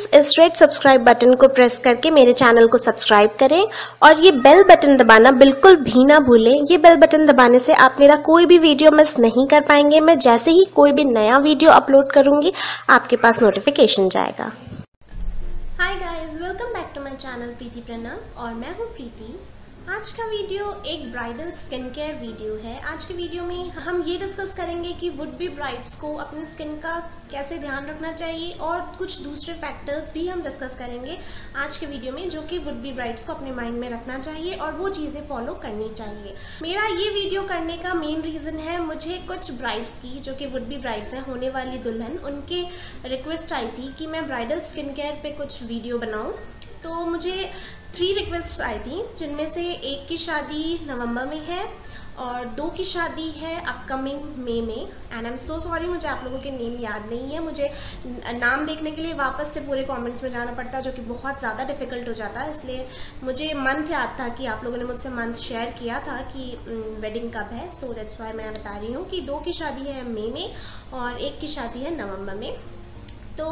इस red subscribe button को press करके मेरे चैनल को सब्सक्राइब करें और ये बेल बटन दबाना बिल्कुल भी ना भूलें। ये बेल बटन दबाने से आप मेरा कोई भी वीडियो मिस नहीं कर पाएंगे। मैं जैसे ही कोई भी नया वीडियो अपलोड करूंगी आपके पास नोटिफिकेशन जाएगा। Hi guys, welcome back to my channel Preeti Pranav और मैं हूँ प्रीति। आज का वीडियो एक ब्राइडल स्किन केयर वीडियो है। आज के वीडियो में हम ये डिस्कस करेंगे कि वुड बी ब्राइड्स को अपनी स्किन का कैसे ध्यान रखना चाहिए और कुछ दूसरे फैक्टर्स भी हम डिस्कस करेंगे आज के वीडियो में, जो कि वुड बी ब्राइड्स को अपने माइंड में रखना चाहिए और वो चीज़ें फॉलो करनी चाहिए। मेरा ये वीडियो करने का मेन रीज़न है, मुझे कुछ ब्राइड्स की, जो कि वुड बी ब्राइड्स हैं, होने वाली दुल्हन, उनके रिक्वेस्ट आई थी कि मैं ब्राइडल स्किन केयर पे कुछ वीडियो बनाऊँ। तो मुझे 3 रिक्वेस्ट आई थी, जिनमें से एक की शादी नवंबर में है और 2 की शादी है अपकमिंग मई में। And I am so sorry, मुझे आप लोगों के नेम याद नहीं है। मुझे नाम देखने के लिए वापस से पूरे कमेंट्स में जाना पड़ता है, जो कि बहुत ज़्यादा डिफिकल्ट हो जाता है। इसलिए मुझे मंथ याद था कि आप लोगों ने मुझसे मंथ शेयर किया था कि वेडिंग कब है। सो दैट्स वाई मैं बता रही हूँ कि 2 की शादी है मई में और 1 की शादी है नवंबर में। तो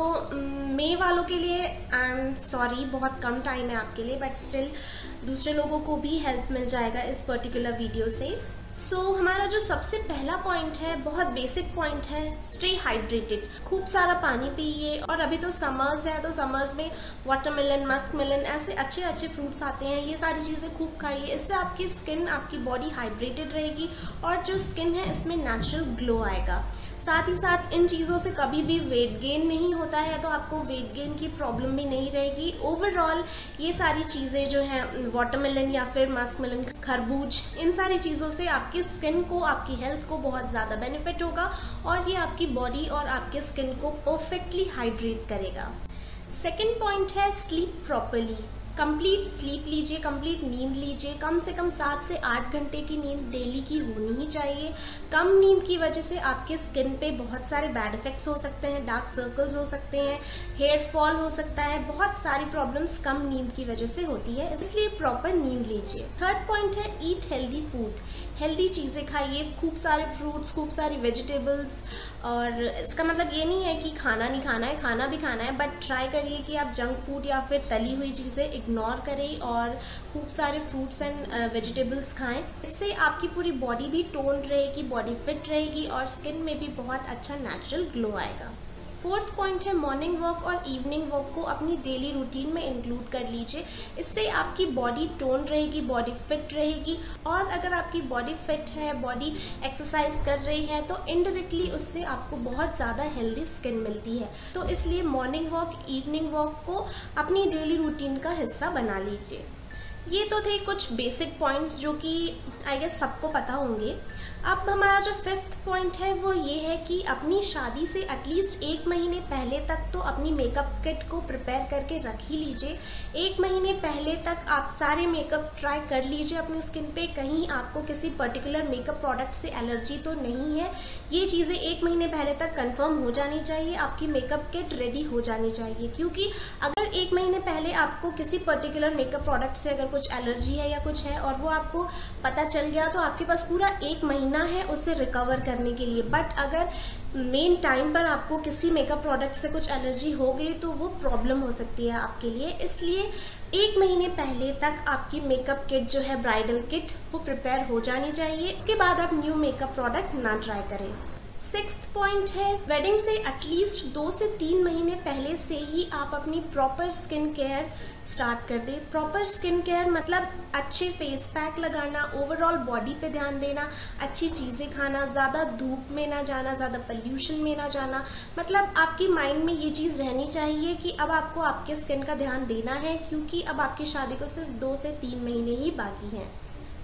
मई वालों के लिए आई एम सॉरी, बहुत कम टाइम है आपके लिए, बट स्टिल दूसरे लोगों को भी हेल्प मिल जाएगा इस पर्टिकुलर वीडियो से। हमारा जो सबसे पहला पॉइंट है, बहुत बेसिक पॉइंट है, स्टे हाइड्रेटेड। खूब सारा पानी पिए। और अभी तो समर्स है, तो समर्स में वाटरमेलन, मस्क मेलन, ऐसे अच्छे अच्छे फ्रूट्स आते हैं, ये सारी चीज़ें खूब खाइए। इससे आपकी स्किन, आपकी बॉडी हाइड्रेटेड रहेगी और जो स्किन है इसमें नेचुरल ग्लो आएगा। साथ ही साथ इन चीज़ों से कभी भी वेट गेन नहीं होता है, तो आपको वेट गेन की प्रॉब्लम भी नहीं रहेगी। ओवरऑल ये सारी चीज़ें जो हैं, वाटरमेलन या फिर मस्क मेलन, खरबूज, इन सारी चीज़ों से आपकी स्किन को, आपकी हेल्थ को बहुत ज़्यादा बेनिफिट होगा और ये आपकी बॉडी और आपके स्किन को परफेक्टली हाइड्रेट करेगा। सेकेंड पॉइंट है स्लीप प्रॉपरली। कंप्लीट स्लीप लीजिए, कंप्लीट नींद लीजिए। कम से कम 7 से 8 घंटे की नींद डेली की होनी ही चाहिए। कम नींद की वजह से आपके स्किन पे बहुत सारे बैड इफेक्ट्स हो सकते हैं, डार्क सर्कल्स हो सकते हैं, हेयर फॉल हो सकता है, बहुत सारी प्रॉब्लम्स कम नींद की वजह से होती है, इसलिए प्रॉपर नींद लीजिए। थर्ड पॉइंट है ईट हेल्दी फूड। हेल्दी चीज़ें खाइए, खूब सारे फ्रूट्स, खूब सारी वेजिटेबल्स। और इसका मतलब ये नहीं है कि खाना नहीं खाना है, खाना भी खाना है, बट ट्राई करिए कि आप जंक फूड या फिर तली हुई चीज़ें इग्नोर करें और खूब सारे फ्रूट्स एंड वेजिटेबल्स खाएं। इससे आपकी पूरी बॉडी भी टोन रहेगी, बॉडी फिट रहेगी और स्किन में भी बहुत अच्छा नेचुरल ग्लो आएगा। फोर्थ पॉइंट है मॉर्निंग वॉक और इवनिंग वॉक को अपनी डेली रूटीन में इंक्लूड कर लीजिए। इससे आपकी बॉडी टोन रहेगी, बॉडी फिट रहेगी और अगर आपकी बॉडी फिट है, बॉडी एक्सरसाइज कर रही है, तो इनडायरेक्टली उससे आपको बहुत ज़्यादा हेल्दी स्किन मिलती है। तो इसलिए मॉर्निंग वॉक, इवनिंग वॉक को अपनी डेली रूटीन का हिस्सा बना लीजिए। ये तो थे कुछ बेसिक पॉइंट्स जो कि आई गेस सबको पता होंगे। अब हमारा जो 5th पॉइंट है वो ये है कि अपनी शादी से एटलीस्ट 1 महीने पहले तक तो अपनी मेकअप किट को प्रिपेयर करके रख ही लीजिए। 1 महीने पहले तक आप सारे मेकअप ट्राई कर लीजिए अपनी स्किन पे, कहीं आपको किसी पर्टिकुलर मेकअप प्रोडक्ट से एलर्जी तो नहीं है। ये चीज़ें 1 महीने पहले तक कंफर्म हो जानी चाहिए, आपकी मेकअप किट रेडी हो जानी चाहिए। क्योंकि अगर 1 महीने पहले आपको किसी पर्टिकुलर मेकअप प्रोडक्ट से अगर कुछ एलर्जी है या कुछ है और वो आपको पता चल गया, तो आपके पास पूरा 1 महीना है उससे रिकवर करने के लिए। बट अगर मेन टाइम पर आपको किसी मेकअप प्रोडक्ट से कुछ एलर्जी हो गई तो वो प्रॉब्लम हो सकती है आपके लिए। इसलिए 1 महीने पहले तक आपकी मेकअप किट जो है, ब्राइडल किट, वो प्रिपेयर हो जानी चाहिए। इसके बाद आप न्यू मेकअप प्रोडक्ट ना ट्राई करें। 6th पॉइंट है वेडिंग से एटलीस्ट 2 से 3 महीने पहले से ही आप अपनी प्रॉपर स्किन केयर स्टार्ट कर दें। प्रॉपर स्किन केयर मतलब अच्छे फेस पैक लगाना, ओवरऑल बॉडी पे ध्यान देना, अच्छी चीज़ें खाना, ज़्यादा धूप में ना जाना, ज़्यादा पोल्यूशन में ना जाना। मतलब आपकी माइंड में ये चीज़ रहनी चाहिए कि अब आपको आपके स्किन का ध्यान देना है, क्योंकि अब आपकी शादी को सिर्फ 2 से 3 महीने ही बाकी हैं।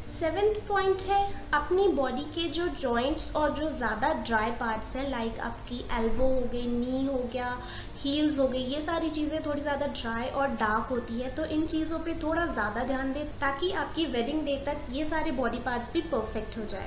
7th पॉइंट है अपनी बॉडी के जो जॉइंट्स और जो ज़्यादा ड्राई पार्ट्स हैं, लाइक आपकी एल्बो हो गई, नी हो गया, हील्स हो गई, ये सारी चीज़ें थोड़ी ज़्यादा ड्राई और डार्क होती है, तो इन चीज़ों पे थोड़ा ज़्यादा ध्यान दें ताकि आपकी वेडिंग डे तक ये सारे बॉडी पार्ट्स भी परफेक्ट हो जाए।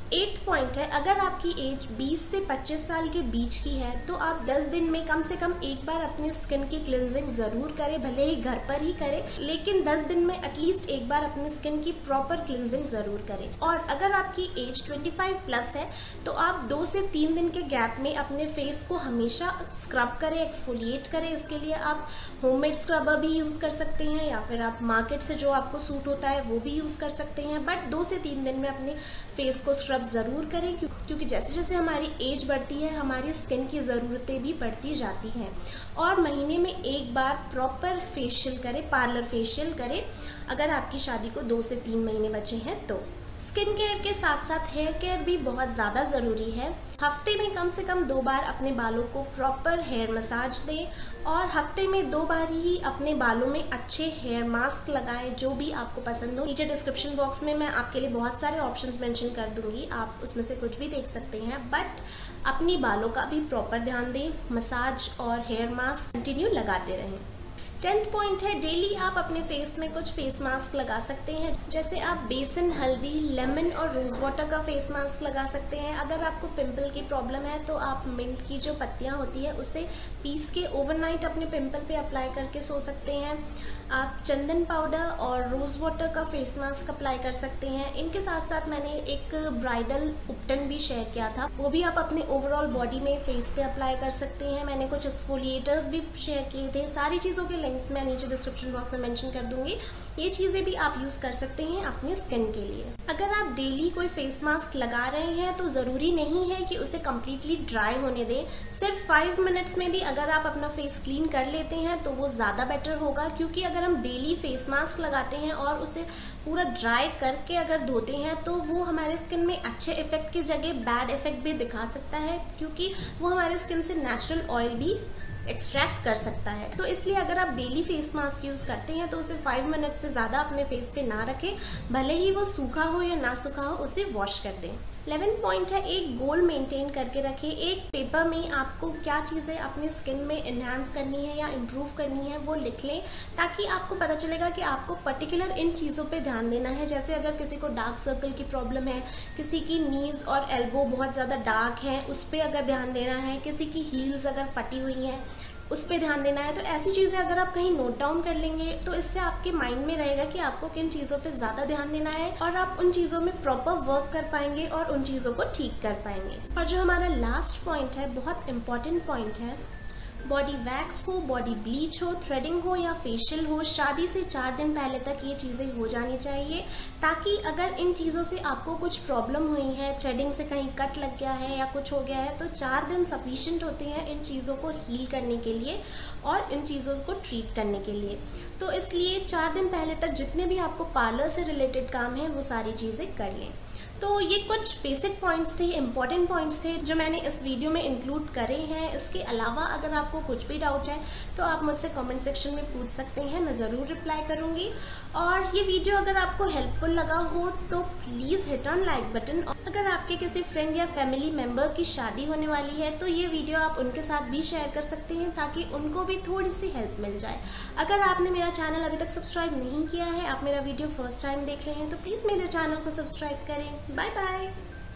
8th पॉइंट है, अगर आपकी एज 20 से 25 साल के बीच की है तो आप 10 दिन में कम से कम एक बार अपनी स्किन की क्लिनजिंग जरूर करें, भले ही घर पर ही करें, लेकिन 10 दिन में एटलीस्ट एक बार अपनी स्किन की प्रॉपर क्लिनजिंग जरूर करें। और अगर आपकी एज 25 प्लस है तो आप 2 से 3 दिन के गैप में अपने फेस को हमेशा स्क्रब करें, एक्सफोलिएट करें। इसके लिए आप होममेड स्क्रबर भी यूज कर सकते हैं या फिर आप मार्केट से जो आपको सूट होता है वो भी यूज कर सकते हैं, बट 2 से 3 दिन में अपने फेस को स्क्रब जरूर करें, क्योंकि जैसे जैसे हमारी एज बढ़ती है हमारी स्किन की ज़रूरतें भी बढ़ती जाती हैं। और महीने में एक बार प्रॉपर फेशियल करें, पार्लर फेशियल करें अगर आपकी शादी को 2 से 3 महीने बचे हैं तो। स्किन केयर के साथ साथ हेयर केयर भी बहुत ज़्यादा ज़रूरी है। हफ्ते में कम से कम 2 बार अपने बालों को प्रॉपर हेयर मसाज दें और हफ्ते में 2 बार ही अपने बालों में अच्छे हेयर मास्क लगाएं, जो भी आपको पसंद हो। नीचे डिस्क्रिप्शन बॉक्स में मैं आपके लिए बहुत सारे ऑप्शंस मेंशन कर दूंगी, आप उसमें से कुछ भी देख सकते हैं, बट अपनी बालों का भी प्रॉपर ध्यान दें, मसाज और हेयर मास्क कंटिन्यू लगाते रहें। 10th पॉइंट है, डेली आप अपने फेस में कुछ फेस मास्क लगा सकते हैं, जैसे आप बेसन, हल्दी, लेमन और रोज वाटर का फेस मास्क लगा सकते हैं। अगर आपको पिंपल की प्रॉब्लम है तो आप मिंट की जो पत्तियां होती है उसे पीस के ओवरनाइट अपने पिंपल पे अप्लाई करके सो सकते हैं। आप चंदन पाउडर और रोज वाटर का फेस मास्क अप्लाई कर सकते हैं। इनके साथ साथ मैंने एक ब्राइडल उपटन भी शेयर किया था, वो भी आप अपने ओवरऑल बॉडी में फेस पे अप्लाई कर सकते हैं। मैंने कुछ एक्सफोलिएटर्स भी शेयर किए थे, सारी चीज़ों के लिंक्स मैं नीचे डिस्क्रिप्शन बॉक्स में मेंशन कर दूंगी। ये चीज़ें भी आप यूज़ कर सकते हैं अपनी स्किन के लिए। अगर आप डेली कोई फेस मास्क लगा रहे हैं तो ज़रूरी नहीं है कि उसे कम्प्लीटली ड्राई होने दें। सिर्फ 5 मिनट्स में भी अगर आप अपना फेस क्लीन कर लेते हैं तो वो ज़्यादा बेटर होगा, क्योंकि अगर हम डेली फेस मास्क लगाते हैं और उसे पूरा ड्राई करके अगर धोते हैं तो वो हमारे स्किन में अच्छे इफेक्ट की जगह बैड इफेक्ट भी दिखा सकता है, क्योंकि वो हमारे स्किन से नेचुरल ऑयल भी एक्सट्रैक्ट कर सकता है। तो इसलिए अगर आप डेली फेस मास्क यूज करते हैं तो उसे 5 मिनट से ज़्यादा अपने फेस पे ना रखें, भले ही वो सूखा हो या ना सूखा हो, उसे वॉश कर दें। 11th पॉइंट है, एक गोल मेंटेन करके रखें। एक पेपर में आपको क्या चीज़ें अपनी स्किन में इन्हांस करनी है या इम्प्रूव करनी है वो लिख लें, ताकि आपको पता चलेगा कि आपको पर्टिकुलर इन चीज़ों पे ध्यान देना है। जैसे अगर किसी को डार्क सर्कल की प्रॉब्लम है, किसी की नीज और एल्बो बहुत ज़्यादा डार्क है, उस पर अगर ध्यान देना है, किसी की हील्स अगर फटी हुई हैं उस पर ध्यान देना है। तो ऐसी चीज़ें अगर आप कहीं नोट डाउन कर लेंगे तो इससे आपके माइंड में रहेगा कि आपको किन चीज़ों पे ज़्यादा ध्यान देना है और आप उन चीज़ों में प्रॉपर वर्क कर पाएंगे और उन चीज़ों को ठीक कर पाएंगे। और जो हमारा लास्ट पॉइंट है, बहुत इंपॉर्टेंट पॉइंट है, बॉडी वैक्स हो, बॉडी ब्लीच हो, थ्रेडिंग हो या फेशियल हो, शादी से 4 दिन पहले तक ये चीज़ें हो जानी चाहिए, ताकि अगर इन चीज़ों से आपको कुछ प्रॉब्लम हुई है, थ्रेडिंग से कहीं कट लग गया है या कुछ हो गया है, तो 4 दिन सफिशिएंट होते हैं इन चीज़ों को हील करने के लिए और इन चीज़ों को ट्रीट करने के लिए। तो इसलिए 4 दिन पहले तक जितने भी आपको पार्लर से रिलेटेड काम है वो सारी चीज़ें कर लें। तो ये कुछ बेसिक पॉइंट्स थे, इंपॉर्टेंट पॉइंट्स थे जो मैंने इस वीडियो में इंक्लूड करे हैं। इसके अलावा अगर आपको कुछ भी डाउट है तो आप मुझसे कमेंट सेक्शन में पूछ सकते हैं, मैं ज़रूर रिप्लाई करूँगी। और ये वीडियो अगर आपको हेल्पफुल लगा हो तो please hit on like button. अगर आपके किसी फ्रेंड या फैमिली मेम्बर की शादी होने वाली है तो ये वीडियो आप उनके साथ भी शेयर कर सकते हैं, ताकि उनको भी थोड़ी सी हेल्प मिल जाए। अगर आपने मेरा चैनल अभी तक सब्सक्राइब नहीं किया है, आप मेरा वीडियो फर्स्ट टाइम देख रहे हैं, तो प्लीज़ मेरे चैनल को सब्सक्राइब करें। Bye bye.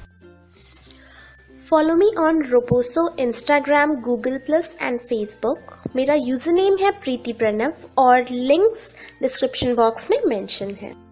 Follow me on Roposo, Instagram, Google plus and Facebook. मेरा यूजर नेम है प्रीति प्रणव और लिंक्स डिस्क्रिप्शन बॉक्स में मेंशन है।